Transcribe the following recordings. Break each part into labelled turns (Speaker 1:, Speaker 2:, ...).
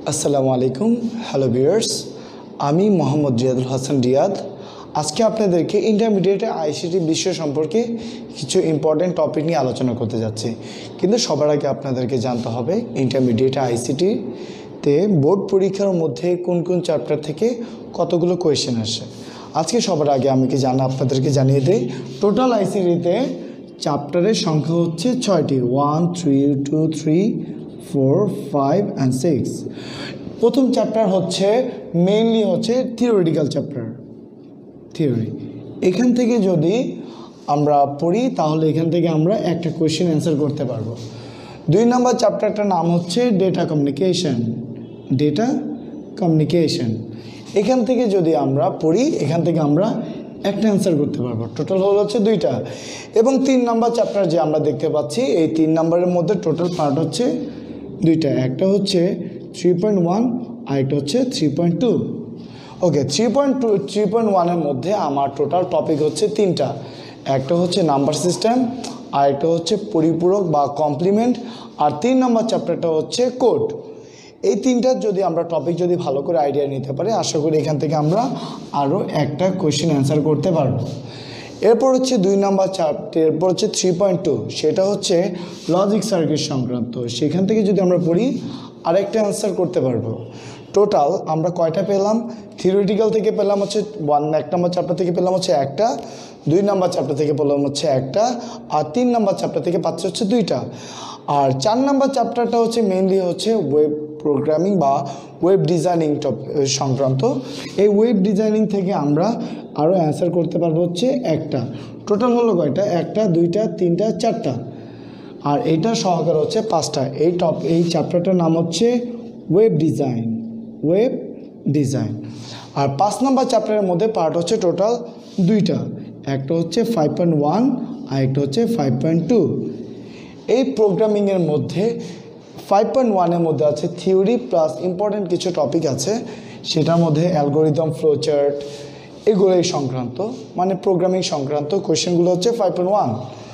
Speaker 1: আসসালামু আলাইকুম, hello viewers. আমি মোহাম্মদ রিয়াদুল হাসান রিয়াদ। আজকে আপনাদেরকে ইন্টারমিডিয়েটে আইসিটি বিষয় সম্পর্কে কিছু ইম্পর্টেন্ট টপিক নিয়ে আলোচনা করতে যাচ্ছি। কিন্তু সবার আগে আপনাদেরকে জানতে হবে ইন্টারমিডিয়েটে আইসিটিতে বোর্ড পরীক্ষার মধ্যে কোন কোন চ্যাপ্টার থেকে কতগুলো কোয়েশ্চেন আসে। আজকে সবার আগে আমি আপনাদেরকে জানিয়ে দিই, টোটাল আইসিটিতে চ্যাপ্টারের সংখ্যা হচ্ছে 6টি, 1, 3, 2, 3, 4, 5 and 6। প্রথম চ্যাপ্টার হচ্ছে মেইনলি হচ্ছে থিওরিটিক্যাল চ্যাপ্টার, থিওরি। এখান থেকে যদি আমরা পড়ি তাহলে এখান থেকে আমরা একটা কোয়েশ্চেন অ্যান্সার করতে পারবো। 2 নম্বর চ্যাপ্টারটার নাম হচ্ছে ডেটা কমিউনিকেশন, ডেটা কমিউনিকেশন। এখান থেকে যদি আমরা পড়ি এখান থেকে আমরা একটা অ্যান্সার করতে পারবো। টোটাল হচ্ছে 2টা। এবং 3 নম্বর চ্যাপ্টার যে আমরা দেখতে পাচ্ছি, এই 3 নম্বরের মধ্যে টোটাল পার্ট হচ্ছে 2টা। একটা হচ্ছে 3.1 আর একটা হচ্ছে 3.2। ওকে, 3.1-এর মধ্যে আমার টোটাল টপিক হচ্ছে 3টা। একটা হচ্ছে নাম্বার সিস্টেম, আর একটা হচ্ছে পরিপূরক বা কমপ্লিমেন্ট, আর 3 নম্বর চ্যাপ্টারটা হচ্ছে কোড। এই 3টার যদি আমরা টপিক যদি ভালো করে আইডিয়া নিতে পারি, আশা করি এখান থেকে আমরা আরও একটা কোয়েশ্চেন অ্যান্সার করতে পারবো। এরপর হচ্ছে 2 নম্বর চ্যাপ্টার, এরপর হচ্ছে 3.2, সেটা হচ্ছে লজিক সার্কিট সংক্রান্ত। সেখান থেকে যদি আমরা পড়ি আরেকটা অ্যান্সার করতে পারবো। টোটাল আমরা কয়টা পেলাম? থিওরিটিক্যাল থেকে পেলাম হচ্ছে 1 নম্বর চ্যাপ্টার থেকে পেলাম হচ্ছে একটা, 2 নম্বর চ্যাপ্টার থেকে পেলাম হচ্ছে একটা, আর 3 নম্বর চ্যাপ্টার থেকে পাচ্ছে হচ্ছে 2টা। আর 4 নম্বর চ্যাপ্টারটা হচ্ছে মেইনলি হচ্ছে ওয়েব প্রোগ্রামিং বা ওয়েব ডিজাইনিং সংক্রান্ত। এই ওয়েব ডিজাইনিং থেকে আমরা আরও অ্যান্সার করতে পারবো হচ্ছে একটা। টোটাল হলো কয়টা? 1টা, 2টা, 3টা, 4টা, আর এইটা সহকারে হচ্ছে 5টা। এই চ্যাপ্টারটার নাম হচ্ছে ওয়েব ডিজাইন, ওয়েব ডিজাইন। আর 5 নম্বর চ্যাপ্টারের মধ্যে পার্ট হচ্ছে টোটাল 2টা। একটা হচ্ছে 5.1 আর একটা হচ্ছে 5.2। এই প্রোগ্রামিংয়ের মধ্যে 5.1-এর মধ্যে আছে থিওরি প্লাস ইম্পর্টেন্ট কিছু টপিক আছে। সেটার মধ্যে অ্যালগোরিদম, ফ্লোচার্ট, এগুলোই সংক্রান্ত, মানে প্রোগ্রামিং সংক্রান্ত কোয়েশ্চেনগুলো হচ্ছে 5.1।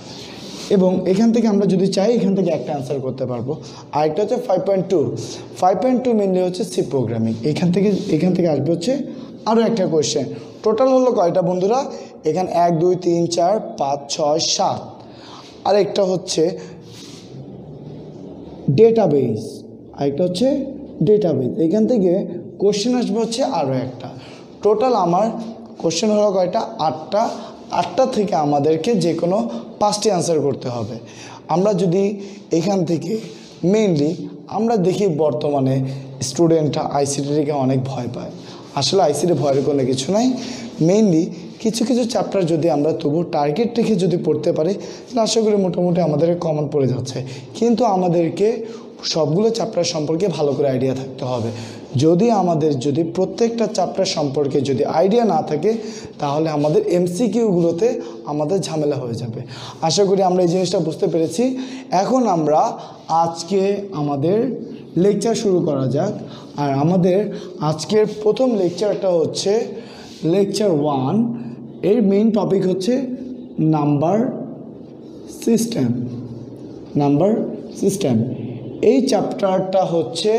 Speaker 1: এবং এখান থেকে আমরা যদি চাই এখান থেকে একটা অ্যান্সার করতে পারবো। আরেকটা হচ্ছে 5.2। 5.2 মেনলি হচ্ছে সি প্রোগ্রামিং। এখান থেকে আসবে হচ্ছে আরও একটা কোয়েশ্চেন। টোটাল হলো কয়টা বন্ধুরা? এখানে 1, 2, 3, 4, 5, 6, 7। আর একটা হচ্ছে ডেটাবেস, আরেকটা হচ্ছে ডেটাবেস। এখান থেকে কোয়েশ্চেন আসবে হচ্ছে আরও একটা। টোটাল আমার কোয়েশ্চেন হলো কয়টা? 8টা। 8টা থেকে আমাদেরকে যে কোনো 5টি অ্যান্সার করতে হবে। আমরা যদি এখান থেকে মেইনলি আমরা দেখি বর্তমানে স্টুডেন্টরা আইসিটিকে অনেক ভয় পায়। আসলে আইসিটি ভয়ের কোনো কিছু নাই। মেইনলি কিছু কিছু চ্যাপ্টার যদি আমরা তবু টার্গেট রেখে যদি পড়তে পারি তাহলে আশা করি মোটামুটি আমাদের কমন পড়ে যাচ্ছে। কিন্তু আমাদেরকে সবগুলো চ্যাপ্টার সম্পর্কে ভালো করে আইডিয়া থাকতে হবে। যদি প্রত্যেকটা চ্যাপ্টার সম্পর্কে যদি আইডিয়া না থাকে তাহলে আমাদের এমসিকিউগুলোতে আমাদের ঝামেলা হয়ে যাবে। আশা করি আমরা এই জিনিসটা বুঝতে পেরেছি। এখন আমরা আজকে আমাদের লেকচার শুরু করা যাক। আর আমাদের আজকের প্রথম লেকচারটা হচ্ছে লেকচার 1। এর মেইন টপিক হচ্ছে নাম্বার সিস্টেম, নাম্বার সিস্টেম। এই চ্যাপ্টারটা হচ্ছে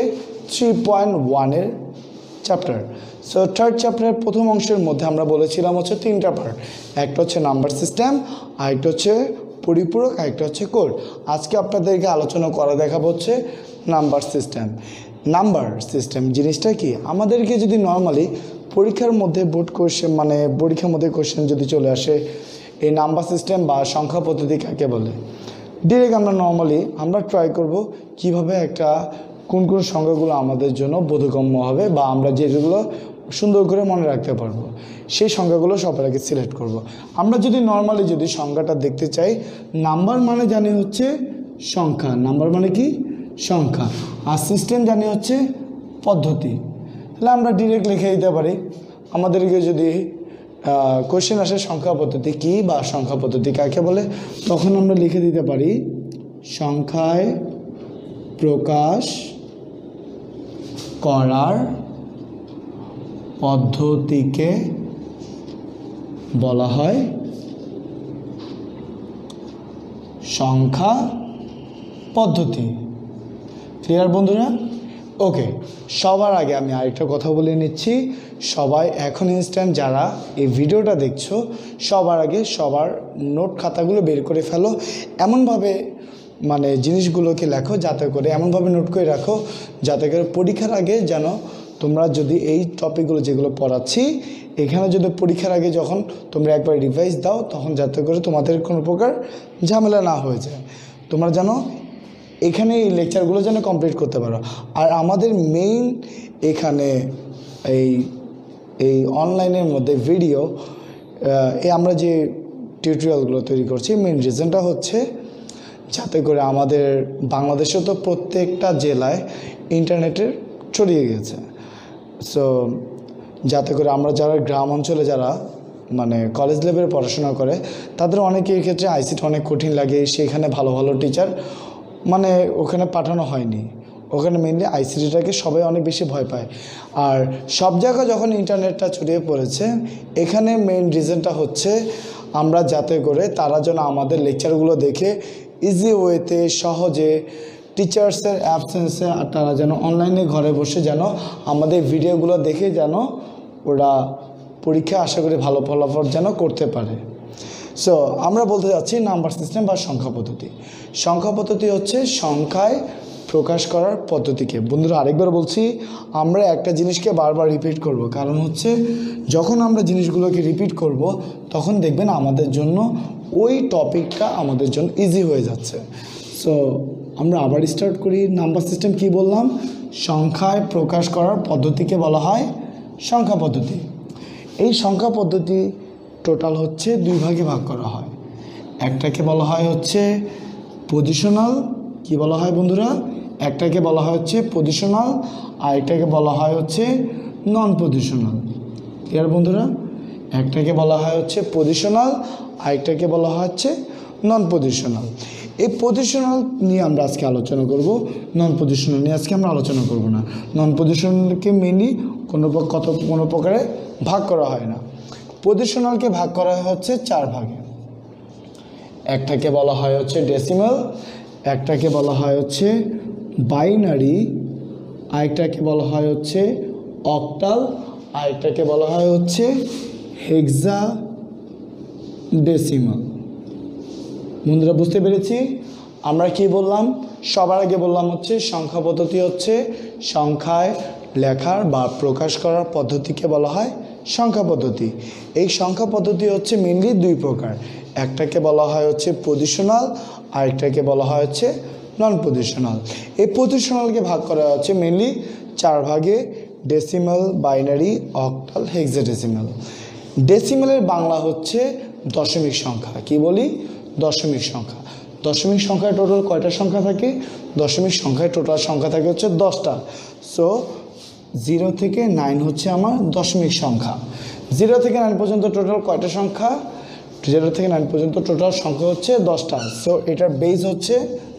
Speaker 1: 3.1-এর চ্যাপ্টার। সো থার্ড চ্যাপ্টারের প্রথম অংশের মধ্যে আমরা বলেছিলাম হচ্ছে 3টা পার্ট। একটা হচ্ছে নাম্বার সিস্টেম, আরেকটা হচ্ছে পরিপূরক, আরেকটা হচ্ছে কোড। আজকে আপনাদেরকে আলোচনা করা দেখাবো হচ্ছে নাম্বার সিস্টেম। নাম্বার সিস্টেম জিনিসটা কি? আমাদেরকে যদি নর্মালি পরীক্ষার মধ্যে পরীক্ষার মধ্যে কোশ্চেন যদি চলে আসে, এই নাম্বার সিস্টেম বা সংখ্যা পদ্ধতি কাকে বলে, ডিরেক্ট আমরা ট্রাই করব কিভাবে কোন কোন সংখ্যাগুলো আমাদের জন্য বোধগম্য হবে বা আমরা যেগুলো সুন্দর করে মনে রাখতে পারবো সেই সংখ্যাগুলো সবার আগে সিলেক্ট করব। আমরা যদি নর্মালি সংখ্যাটা দেখতে চাই, নাম্বার মানে জানি হচ্ছে সংখ্যা, নাম্বার মানে কি? সংখ্যা। আর সিস্টেম জানি হচ্ছে পদ্ধতি। তাহলে আমরা ডিরেক্ট লিখে দিতে পারি। আমাদেরকে যদি কোশ্চেন আসে সংখ্যা পদ্ধতি কী বা সংখ্যা পদ্ধতি কাকে বলে, তখন আমরা লিখে দিতে পারি সংখ্যায় প্রকাশ করার পদ্ধতিকে বলা হয় সংখ্যা পদ্ধতি। ক্লিয়ার বন্ধুরা? ওকে, সবার আগে আমি আরেকটা কথা বলে নিচ্ছি। সবাই এখন ইনস্ট্যান্ট যারা এই ভিডিওটা দেখছো, সবার আগে সবার নোট খাতাগুলো বের করে ফেলো। এমনভাবে মানে জিনিসগুলোকে লেখো যাতে করে, এমনভাবে নোট করে রাখো যাতে করে পরীক্ষার আগে যেন তোমরা যদি এই টপিকগুলো যেগুলো পড়াচ্ছি এখানে যদি পরীক্ষার আগে যখন তোমরা একবার রিভাইজ দাও তখন যাতে করে তোমাদের কোনো প্রকার ঝামেলা না হয়ে যায়, তোমরা যেন এখানে এই লেকচারগুলো যেন কমপ্লিট করতে পারো। আর আমাদের মেইন এখানে এই অনলাইনের মধ্যে ভিডিও আমরা যে টিউটোরিয়ালগুলো তৈরি করছি, মেইন রিজনটা হচ্ছে যাতে করে আমাদের বাংলাদেশে তো প্রত্যেকটা জেলায় ইন্টারনেটের ছড়িয়ে গেছে। সো যাতে করে আমরা যারা গ্রাম অঞ্চলে যারা মানে কলেজ লেভেলে পড়াশোনা করে তাদের অনেকের ক্ষেত্রে আইসিটি অনেক কঠিন লাগে, সেখানে ভালো ভালো টিচার মানে ওখানে পাঠানো হয়নি। ওখানে মেনলি আইসিটিটাকে সবাই অনেক বেশি ভয় পায়। আর সব জায়গায় যখন ইন্টারনেটটা ছড়িয়ে পড়েছে, এখানে মেইন রিজনটা হচ্ছে আমরা যাতে করে তারা যেন আমাদের লেকচারগুলো দেখে ইজি ওয়েতে সহজে টিচার্সের অ্যাবসেন্সে আর তারা যেন অনলাইনে ঘরে বসে যেন আমাদের ভিডিওগুলো দেখে যেন ওরা পরীক্ষা আশা করি ভালো ফলাফল যেন করতে পারে। সো আমরা বলতে যাচ্ছি নাম্বার সিস্টেম বা সংখ্যা পদ্ধতি। সংখ্যা পদ্ধতি হচ্ছে সংখ্যায় প্রকাশ করার পদ্ধতিকে। বন্ধুরা আরেকবার বলছি, আমরা একটা জিনিসকে বারবার রিপিট করব, কারণ হচ্ছে যখন আমরা জিনিসগুলোকে রিপিট করব তখন দেখবেন আমাদের জন্য ওই টপিকটা আমাদের জন্য ইজি হয়ে যাচ্ছে। সো আমরা আবার স্টার্ট করি। নাম্বার সিস্টেম কি বললাম? সংখ্যায় প্রকাশ করার পদ্ধতিকে বলা হয় সংখ্যা পদ্ধতি। এই সংখ্যা পদ্ধতি টোটাল হচ্ছে দুই ভাগে ভাগ করা হয়। একটাকে বলা হয় হচ্ছে পজিশনাল, কি বলা হয় বন্ধুরা? একটাকে বলা হয় হচ্ছে পজিশনাল, আর একটাকে বলা হয় হচ্ছে নন পজিশনাল। ক্লিয়ার বন্ধুরা? একটাকে বলা হয় হচ্ছে পজিশনাল, আরেকটাকে বলা হয় হচ্ছে নন পজিশনাল। এই পজিশনাল নিয়ে আমরা আজকে আলোচনা করব, নন পজিশনাল নিয়ে আজকে আমরা আলোচনা করব না। নন পজিশনালকে মেনলি কোনো প্রকারে ভাগ করা হয় না। পজিশনালকে ভাগ করা হচ্ছে চার ভাগে। একটাকে বলা হয় হচ্ছে ডেসিমাল, একটাকে বলা হয় হচ্ছে বাইনারি, আরেকটাকে বলা হয় হচ্ছে অক্টাল, আরেকটাকে বলা হয় হচ্ছে হেক্সাডেসিমাল। বন্ধুরা বুঝতে পেরেছি আমরা কি বললাম? সবার আগে বললাম হচ্ছে সংখ্যা পদ্ধতি হচ্ছে সংখ্যায় লেখার বা প্রকাশ করার পদ্ধতিকে বলা হয় সংখ্যা পদ্ধতি। এই সংখ্যা পদ্ধতি হচ্ছে মেনলি দুই প্রকার। একটাকে বলা হয় হচ্ছে পজিশনাল, আরেকটাকে বলা হয় হচ্ছে নন পজিশনাল। এই পজিশনালকে ভাগ করা হচ্ছে মেনলি চার ভাগে: ডেসিমাল, বাইনারি, অক্টাল, হেক্সাডেসিমাল। ডেসিমালের বাংলা হচ্ছে দশমিক সংখ্যা। কি বলি? দশমিক সংখ্যা। দশমিক সংখ্যায় টোটাল কয়টা সংখ্যা থাকে? দশমিক সংখ্যায় টোটাল সংখ্যা থাকে হচ্ছে 10টা। সো 0 থেকে 9 হচ্ছে আমার দশমিক সংখ্যা। 0 থেকে 9 পর্যন্ত টোটাল কয়টা সংখ্যা? 0 থেকে 9 পর্যন্ত টোটাল সংখ্যা হচ্ছে 10টা। সো এটার বেজ হচ্ছে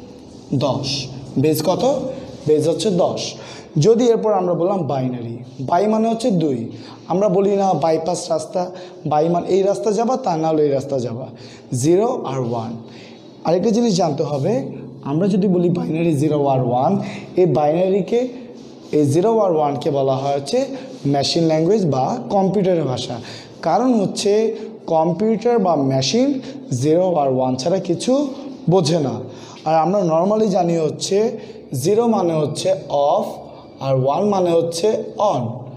Speaker 1: 10। বেজ কত? বেজ হচ্ছে 10। যদি এরপর আমরা বললাম বাইনারি, বাই মানে হচ্ছে 2। আমরা বলি না বাইপাস রাস্তা, বাই মানে এই রাস্তা যাবা, তা না হলে এই রাস্তা যাবা। 0 আর 1। আরেকটা জিনিস জানতে হবে, আমরা যদি বলি বাইনারি 0 আর 1, এই বাইনারিকে, এই 0 আর 1কে বলা হয় হচ্ছে মেশিন ল্যাঙ্গুয়েজ বা কম্পিউটারের ভাষা। কারণ হচ্ছে কম্পিউটার বা মেশিন 0 আর 1 ছাড়া কিছু বোঝে না। আর আমরা নর্মালি জানি হচ্ছে 0 মানে হচ্ছে অফ আর 1 মানে হচ্ছে অন।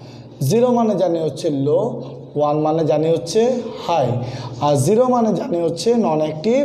Speaker 1: 0 মানে জানি হচ্ছে লো, 1 মানে জানি হচ্ছে হাই, আর 0 মানে জানি হচ্ছে নন অ্যাক্টিভ,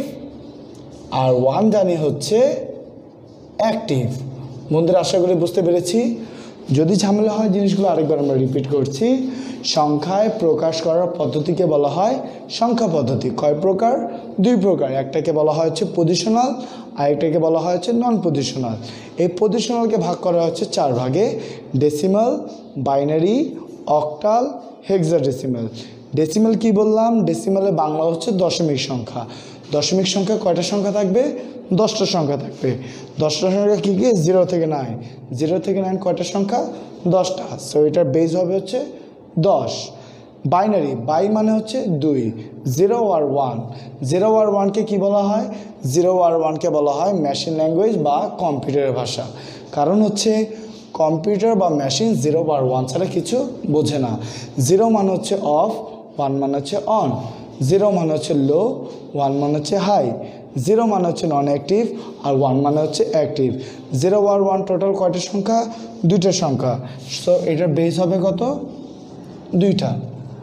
Speaker 1: আর 1 জানি হচ্ছে অ্যাক্টিভ। বন্ধুরা আশা করি বুঝতে পেরেছি। যদি ঝামেলা হয় জিনিসগুলো আরেকবার আমরা রিপিট করছি। সংখ্যায় প্রকাশ করার পদ্ধতিকে বলা হয় সংখ্যা পদ্ধতি। কয় প্রকার? দুই প্রকার। একটাকে বলা হয় হচ্ছে পজিশনাল, আরেকটাকে বলা হয় হচ্ছে নন পজিশনাল। এই পজিশনালকে ভাগ করা হচ্ছে চার ভাগে: decimal, binary, octal, hexadecimal. Decimal কি বললাম? ডেসিমালের বাংলা হচ্ছে দশমিক সংখ্যা। দশমিক সংখ্যা কয়টা সংখ্যা থাকবে? 10টা সংখ্যা থাকবে। 10টা সংখ্যা কী কী? 0 থেকে 9। 0 থেকে 9 কয়টা সংখ্যা? 10টা। সো এটার বেজ হবে হচ্ছে 10। বাইনারি, বাই মানে হচ্ছে 2, 0 আর 1। 0 আর 1কে কী বলা হয়? 0 আর 1কে বলা হয় মেশিন ল্যাঙ্গুয়েজ বা কম্পিউটারের ভাষা। কারণ হচ্ছে কম্পিউটার বা মেশিন 0 বা 1 ছাড়া কিছু বোঝে না। 0 মানে হচ্ছে অফ, 1 মানে হচ্ছে অন, 0 মানে হচ্ছে লো, 1 মানে হচ্ছে হাই, 0 মানে হচ্ছে নন অ্যাক্টিভ আর 1 মানে হচ্ছে অ্যাক্টিভ। 0 আর 1 টোটাল কয়টা সংখ্যা? 2টা সংখ্যা। সো এটার বেস হবে কত? 2টা।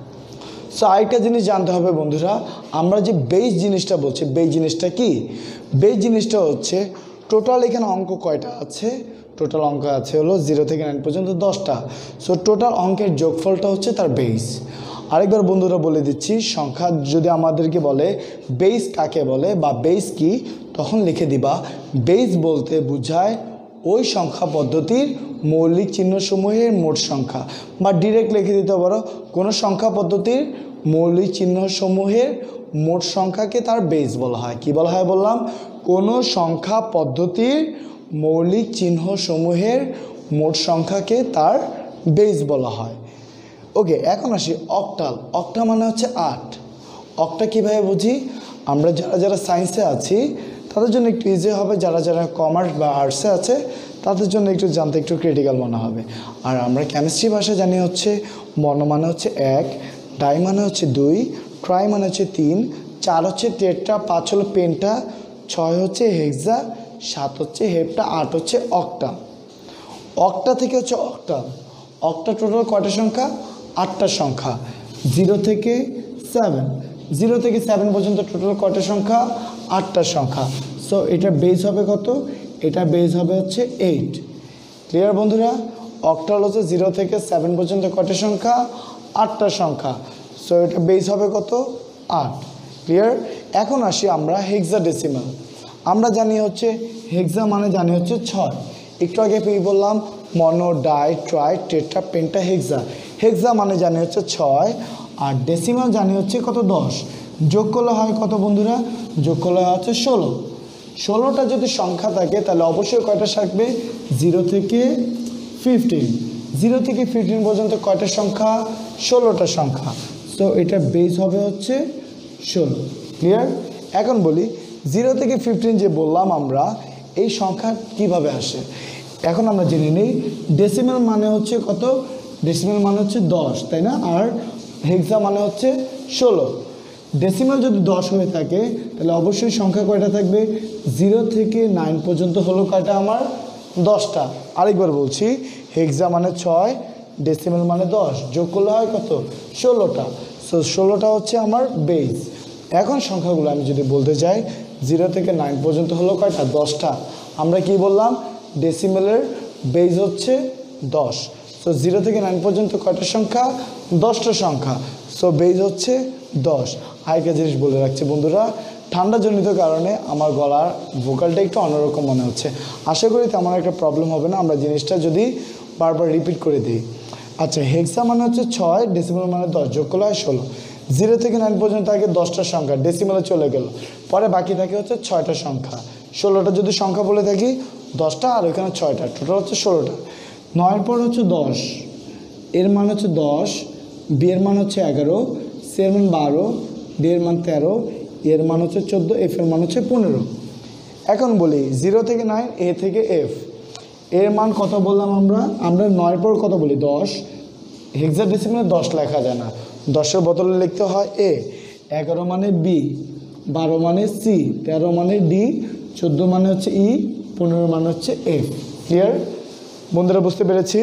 Speaker 1: সো আরেকটা জিনিস জানতে হবে বন্ধুরা, আমরা যে বেস জিনিসটা বলছি, বেস জিনিসটা কি? বেস জিনিসটা হচ্ছে টোটাল এখানে অঙ্ক কয়টা আছে? টোটাল অঙ্ক আছে হলো 0 থেকে 9 পর্যন্ত 10টা। সো টোটাল অঙ্কের যোগফলটা হচ্ছে তার বেস। আরেকবার বন্ধুরা বলে দিচ্ছি, সংখ্যা যদি আমাদেরকে বলে বেস কাকে বলে বা বেস কি, তখন লিখে দিবা বেস বলতে বোঝায় ওই সংখ্যা পদ্ধতির মৌলিক চিহ্নসমূহের মোট সংখ্যা, বা ডিরেক্ট লিখে দিতে পারো কোনো সংখ্যা পদ্ধতির মৌলিক চিহ্নসমূহের মোট সংখ্যাকে তার বেস বলা হয়। কি বলা হয় বললাম? কোনো সংখ্যা পদ্ধতির মৌলিক চিহ্নসমূহের মোট সংখ্যাকে তার বেস বলা হয়। ওকে, এখন আসি অক্টাল। অক্টা মানে হচ্ছে 8। অক্টা কীভাবে বুঝি? আমরা যারা যারা সায়েন্সে আছি তাদের জন্য একটু ইজি হবে, যারা যারা কমার্স বা আর্টসে আছে তাদের জন্য একটু জানতে একটু ক্রিটিক্যাল মনে হবে। আর আমরা কেমিস্ট্রি ভাষা জানি হচ্ছে মনো মানে হচ্ছে 1, ডাই মানে হচ্ছে 2, ট্রাই মানে হচ্ছে 3, 4 হচ্ছে টেট্রা, 5 হলো পেন্টা, 6 হচ্ছে হেক্সা, 7 হচ্ছে হেপ্টা, 8 হচ্ছে অক্টা। অক্টা থেকে হচ্ছে অক্টাল। অক্টা টোটাল কয়টা সংখ্যা? 8টা সংখ্যা। 0 থেকে 7, 0 থেকে 7 পর্যন্ত টোটাল কয়টা সংখ্যা? 8টা সংখ্যা। সো এটা বেস হবে কত? এটা বেস হবে হচ্ছে 8। ক্লিয়ার বন্ধুরা? অক্টাল হচ্ছে 0 থেকে 7 পর্যন্ত কয়টা সংখ্যা? 8টা সংখ্যা। সো এটা বেস হবে কত? 8। ক্লিয়ার? এখন আসি আমরা হেক্সাডেসিমাল। আমরা জানি হচ্ছে হেক্সা মানে জানি হচ্ছে 6। একটু আগে বললাম mono, di, tri, tetra, penta, hexa. Hexa মানে জানি হচ্ছে 6 আর ডেসিমাল জানি হচ্ছে কত? 10। যোগ করলে হয় কত বন্ধুরা? যোগ করলে হয় হচ্ছে 16। 16টা যদি সংখ্যা থাকে তাহলে অবশ্যই কয়টা থাকবে? 0 থেকে 15। 0 থেকে 15 পর্যন্ত কয়টা সংখ্যা? 16টা সংখ্যা। সো এটা বেস হবে হচ্ছে 16। ক্লিয়ার? এখন বলি 0 থেকে 15 যে বললাম আমরা, এই সংখ্যা কিভাবে আসে এখন আমরা জেনে নিই। ডেসিমাল মানে হচ্ছে কত? ডেসিমাল মানে হচ্ছে 10, তাই না? আর হেক্সা মানে হচ্ছে 16। ডেসিমাল যদি 10 হয়ে থাকে তাহলে অবশ্যই সংখ্যা কয়টা থাকবে? 0 থেকে 9 পর্যন্ত হলো কয়টা আমার? 10টা। আরেকবার বলছি, হেক্সা মানে 6, ডেসিমাল মানে 10, যোগ করলে হয় কত? 16টা। সো 16টা হচ্ছে আমার বেস। এখন সংখ্যাগুলো আমি যদি বলতে চাই, 0 থেকে 9 পর্যন্ত হলো কয়টা? 10টা। আমরা কি বললাম? ডেসিমেলের বেস হচ্ছে 10। সো 0 থেকে 9 পর্যন্ত কয়টা সংখ্যা? 10টা সংখ্যা। সো বেস হচ্ছে 10। আরেকটা জিনিস বলে রাখছি বন্ধুরা, ঠান্ডাজনিত কারণে আমার গলার ভোকালটা একটু অন্যরকম মনে হচ্ছে। আশা করি তেমন একটা প্রবলেম হবে না আমরা জিনিসটা যদি বারবার রিপিট করে দিই। আচ্ছা, হেক্সা মানে হচ্ছে 6, ডেসিমেল মানে 10, যোগ করলে হয় 16। 0 থেকে 9 পর্যন্ত আগে 10টা সংখ্যা, ডেসিমেলে চলে গেল, পরে বাকি থাকে হচ্ছে 6টা সংখ্যা। 16টা যদি সংখ্যা বলে থাকি, 10টা আর ওইখানে 6টা, টোটাল হচ্ছে 16টা। 9 পর হচ্ছে 10, এর মান হচ্ছে 10, বি এর মান হচ্ছে 11, সি এর মান 12, ডি এর মান 13, এর মান হচ্ছে 14, এফ এর মান হচ্ছে 15। এখন বলি 0 থেকে 9, এ থেকে এফ এর মান কত বললাম আমরা? 9 পর কত বলি? 10। হেক্সাডেসিমালে 10 লেখা যায় না, 10-এর বদলে লিখতে হয় এ। 11 মানে বি, 12 মানে সি, 13 মানে ডি, 14 মানে হচ্ছে ই, 15 মানে হচ্ছে এফ। ক্লিয়ার বন্ধুরা? বুঝতে পেরেছি?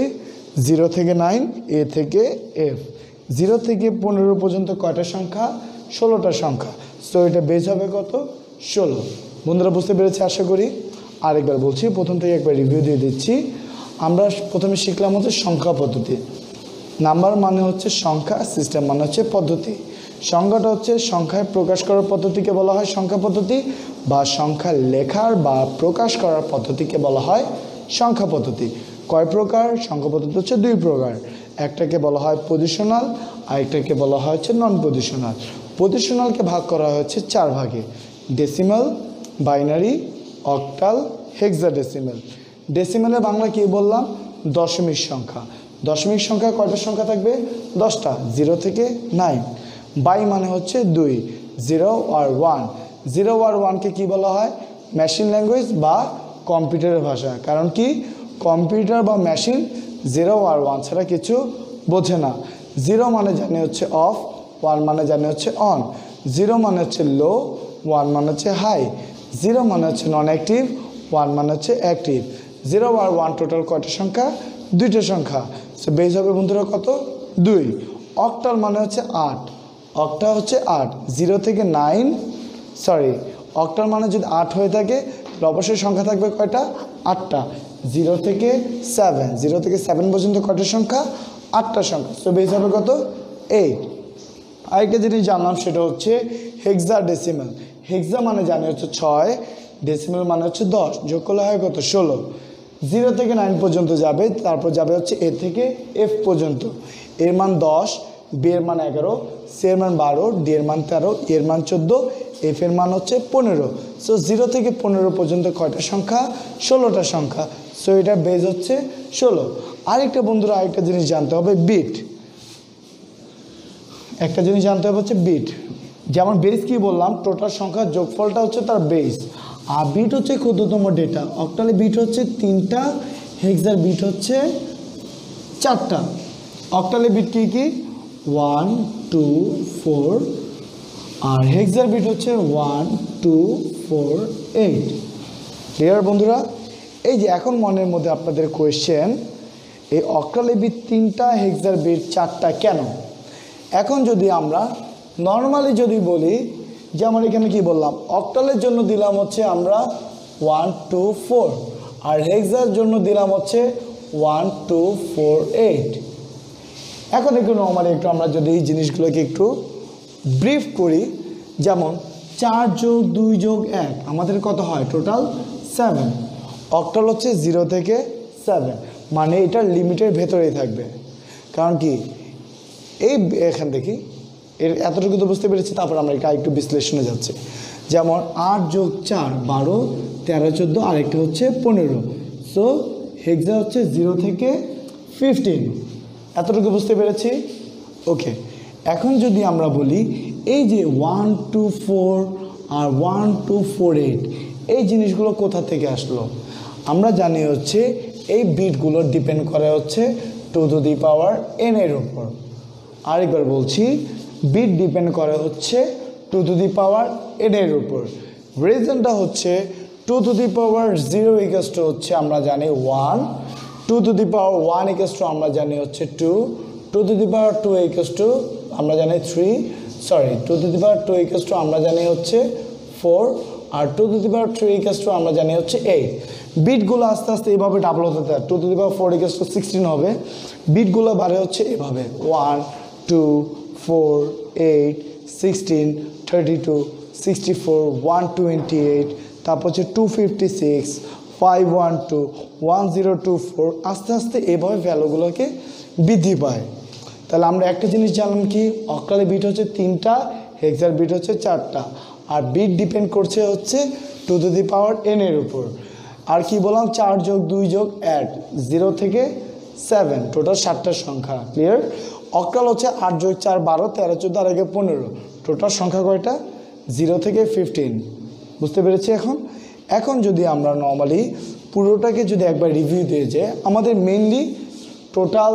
Speaker 1: 0 থেকে 9, এ থেকে এফ। 0 থেকে 15 পর্যন্ত কয়টা সংখ্যা? 16টা সংখ্যা। সো এটা বেস হবে কত? 16। বন্ধুরা বুঝতে পেরেছি আশা করি। আরেকবার বলছি, প্রথম থেকে একবার রিভিউ দিয়ে দিচ্ছি। আমরা প্রথমে শিখলাম হচ্ছে সংখ্যা পদ্ধতি। নাম্বার মানে হচ্ছে সংখ্যা, সিস্টেম মানে হচ্ছে পদ্ধতি। সংখ্যাটা হচ্ছে সংখ্যায় প্রকাশ করার পদ্ধতিকে বলা হয় সংখ্যা পদ্ধতি, বা সংখ্যা লেখার বা প্রকাশ করার পদ্ধতিকে বলা হয় সংখ্যা পদ্ধতি। কয় প্রকার? সংখ্যা পদ্ধতি হচ্ছে 2 প্রকার। একটাকে বলা হয় পজিশনাল, আর একটাকে বলা হয় হচ্ছে নন পজিশনাল। পজিশনালকে ভাগ করা হয়েছে 4 ভাগে: ডেসিমাল, বাইনারি, অক্টাল, হেক্সাডেসিমাল। ডেসিমালের বাংলা কি বললাম? দশমিক সংখ্যা। দশমিক সংখ্যা কয়টা সংখ্যা থাকবে? 10টা, 0 থেকে 9। বাই মানে হচ্ছে 2, 0 আর 1। 0 আর 1কে কি বলা হয়? মেশিন ল্যাঙ্গুয়েজ বা কম্পিউটারের ভাষা। কারণ কি? কম্পিউটার বা মেশিন 0 আর 1 ছাড়া কিছু বোঝে না। 0 মানে জানি হচ্ছে অফ, 1 মানে জানি হচ্ছে অন। 0 মানে হচ্ছে লো, 1 মানে হচ্ছে হাই। 0 মানে হচ্ছে নন অ্যাক্টিভ, 1 মানে হচ্ছে অ্যাক্টিভ। 0 আর 1 টোটাল কয়টা সংখ্যা? দুইটা সংখ্যা। সো বেস হবে বন্ধুরা কত? 2। অক্টাল মানে হচ্ছে 8। অক্টা হচ্ছে 8। 0 থেকে 9, সরি, অক্টাল মানে যদি 8 হয়ে থাকে তাহলে অবশ্যই সংখ্যা থাকবে কয়টা? 8টা। 0 থেকে 7, 0 থেকে 7 পর্যন্ত কয়টা সংখ্যা? 8টা সংখ্যা। সো বেস হবে কত? 8। আরেকটা জিনিস জানলাম সেটা হচ্ছে হেক্সাডেসিমাল। হেক্সা মানে জানি হচ্ছে 6, ডেসিমাল মানে হচ্ছে 10, যোগ করলে হয় কত? 16। 0 থেকে 9 পর্যন্ত যাবে, তারপর যাবে হচ্ছে এ থেকে এফ পর্যন্ত। এর মান 10, বি এর মান 11, সি এর মান 12, ডি এর মান 13, এর মান 14, এফ এর মান হচ্ছে 15। সো 0 থেকে 15 পর্যন্ত কয়টা সংখ্যা? 16টা সংখ্যা। সো এটার বেস হচ্ছে 16। আরেকটা বন্ধুরা আরেকটা জিনিস জানতে হবে, বিট। একটা জিনিস জানতে হবে হচ্ছে বিট। যেমন বেস কি বললাম, টোটাল সংখ্যার যোগফলটা হচ্ছে তার বেস, আর বিট হচ্ছে ক্ষুদ্রতম ডেটা। অক্টালে বিট হচ্ছে 3টা, হেক্সার বিট হচ্ছে 4টা। অক্টালে বিট কি কি? 1, 2, 4, আর হেক্সার বিট হচ্ছে 1, 2, 4, 8। ক্লিয়ার বন্ধুরা? এই যে এখন মনের মধ্যে আপনাদের কোয়েশ্চেন, এই অক্টালে বিট 3টা, হেক্সার বিট 4টা কেন? এখন যদি আমরা নর্মালি যদি বলি, যেমন এখানে কি বললাম, অক্টালের জন্য দিলাম হচ্ছে আমরা 1, 2, 4, আর হেক্সার জন্য দিলাম হচ্ছে 1, 2, 4, 8। এখন একটু নর্মালি একটু আমরা যদি এই জিনিসগুলোকে একটু ব্রিফ করি, যেমন 4 যোগ 2 যোগ 1 আমাদের কত হয়? টোটাল 7। অক্টাল হচ্ছে 0 থেকে 7, মানে এটা লিমিটের ভেতরেই থাকবে। কারণ কি, এই এখান দেখি এর এতটুকু তো বুঝতে পেরেছি, তারপর আমরা এটা একটু বিশ্লেষণে যাচ্ছি। যেমন 8 যোগ 4 12, 13 14, আরেকটা হচ্ছে 15। সো হেক্সা হচ্ছে 0 থেকে 15। এতটুকু বুঝতে পেরেছি? ওকে। এখন যদি আমরা বলি এই যে 1, 2, 4 আর 1, 2, 4, 8 এই জিনিসগুলো কোথা থেকে আসলো? আমরা জানি হচ্ছে এই বিটগুলো ডিপেন্ড করে হচ্ছে 2 টু দি পাওয়ার n এর উপর। আরেকবার বলছি, বিট ডিপেন্ড করে হচ্ছে 2 টু দি পাওয়ার n এর উপর। রিজনটা হচ্ছে 2 to the power 0 equals to হচ্ছে আমরা জানি 1, 2 to the power 1 equals to আমরা জানি হচ্ছে 2, 2 to the power 2 equals to আমরা জানি 3, sorry 2 to the power 2 equals to আমরা জানি হচ্ছে 4, আর 2 to the power 3 equals to আমরা জানি হচ্ছে 8। বিটগুলো আস্তে আস্তে এইভাবে ডাবল হতে থাকে। 2 to the power 4 equals to 16 হবে। বিটগুলো বাড়ে হচ্ছে এভাবে 1, 2, 4, 8, 16, 32, 64, 128, তারপর হচ্ছে 256, 512, 1024। আস্তে আস্তে এভাবে ভ্যালুগুলোকে বৃদ্ধি পায়। তাহলে আমরা একটা জিনিস জানলাম কি, অক্টালে বিট হচ্ছে 3টা, হেক্সার বিট হচ্ছে 4টা, আর বিট ডিপেন্ড করছে হচ্ছে 2 টু দি পাওয়ার n এর উপর। আর কি বললাম, 4 যোগ 2 যোগ 8 0 থেকে 7, টোটাল 7টা সংখ্যা। ক্লিয়ার? অক্টাল হচ্ছে 8 যোগ 4 12, 13 14, আর 15, টোটাল সংখ্যা কয়টা? 0 থেকে 15। বুঝতে পেরেছি? এখন যদি আমরা নর্মালি পুরোটাকে যদি একবার রিভিউ দিয়ে যে আমাদের মেইনলি টোটাল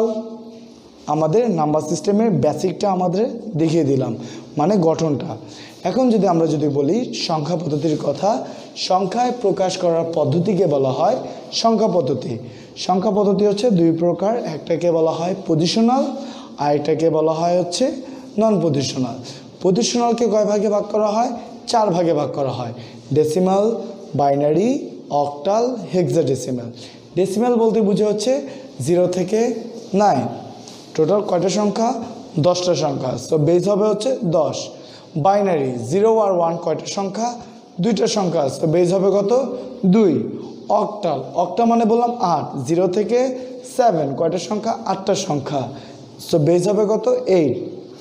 Speaker 1: আমাদের নাম্বার সিস্টেমের বেসিকটা আমাদের দেখিয়ে দিলাম, মানে গঠনটা। এখন যদি আমরা যদি বলি সংখ্যা পদ্ধতির কথা, সংখ্যায় প্রকাশ করার পদ্ধতিকে বলা হয় সংখ্যা পদ্ধতি। সংখ্যা পদ্ধতি হচ্ছে 2 প্রকার, একটাকে বলা হয় পজিশনাল, আর একটাকে বলা হয় হচ্ছে নন পজিশনাল। পজিশনালকে কয় ভাগে ভাগ করা হয়? 4 ভাগে ভাগ করা হয়, decimal, binary, octal, hexadecimal. Decimal বলতে বুঝে হচ্ছে 0 থেকে 9, টোটাল কয়টা সংখ্যা? 10টা সংখ্যা। সো বেস হবে হচ্ছে 10। বাইনারি 0 আর 1 কয়টা সংখ্যা? 2টা সংখ্যা। সো বেস হবে কত? 2। অক্টাল, অক্টা মানে বললাম 8, 0 থেকে 7 কয়টা সংখ্যা? 8টা সংখ্যা। সো বেস হবে কত? 8।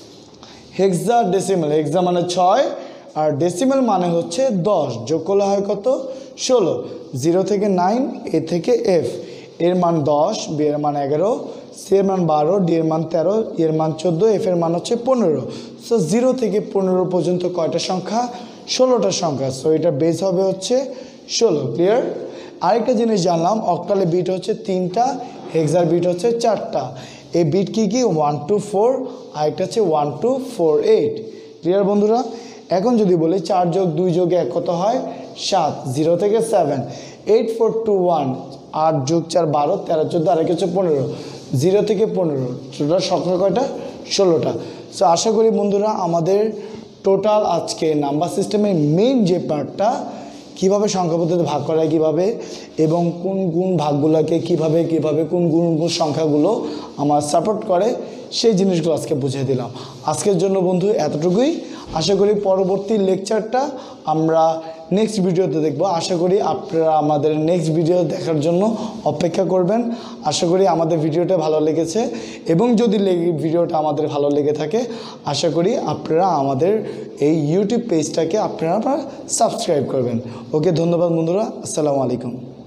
Speaker 1: হেক্সাডেসিমাল, হেক্সা মানে 6, আর ডেসিমাল মানে হচ্ছে 10, যোগ করলে হয় কত? 16। 0 থেকে 9, এ থেকে এফ, এর মান 10, বি এর মান 11, সি এর মান 12, ডি এর মান 13, এর মান 14, এফ এর মান হচ্ছে 15। সো 0 থেকে 15 পর্যন্ত কয়টা সংখ্যা? 16টা সংখ্যা। সো এটা বেস হবে হচ্ছে 16। ক্লিয়ার? আরেকটা জিনিস জানলাম, অক্টালে বিট হচ্ছে 3টা, হেক্সার বিট হচ্ছে 4টা। এই বিট কি 1 to 4, আরেকটা হচ্ছে 1 to 4 8। ক্লিয়ার বন্ধুরা? এখন যদি বলি 4 যোগ 2 যোগ 1 কত হয়? 7। 0 থেকে 7, 8 4 2 1, 8 যোগ 4 12, 13 14 আরেক হচ্ছে 15, 0 থেকে 15, টোটাল সংখ্যা কয়টা? 16টা। সো আশা করি বন্ধুরা আমাদের টোটাল আজকে নাম্বার সিস্টেমের মেইন যে পার্টটা, কীভাবে সংখ্যা পদ্ধতিতে ভাগ করা হয় কীভাবে, এবং কোন কোন ভাগগুলোকে কীভাবে কোন কোন সংখ্যাগুলো আমার সাপোর্ট করে, সেই জিনিসগুলো আজকে বুঝিয়ে দিলাম। আজকের জন্য বন্ধু এতটুকুই। আশা করি পরবর্তী লেকচারটা আমরা নেক্সট ভিডিওতে দেখব। আশা করি আপনারা আমাদের নেক্সট ভিডিও দেখার জন্য অপেক্ষা করবেন। আশা করি আমাদের ভিডিওটা ভালো লেগেছে, এবং যদি ভিডিওটা আমাদের ভালো লেগে থাকে আশা করি আপনারা আমাদের এই ইউটিউব পেজটাকে আপনারা সাবস্ক্রাইব করবেন। ওকে, ধন্যবাদ বন্ধুরা। আসসালামু আলাইকুম।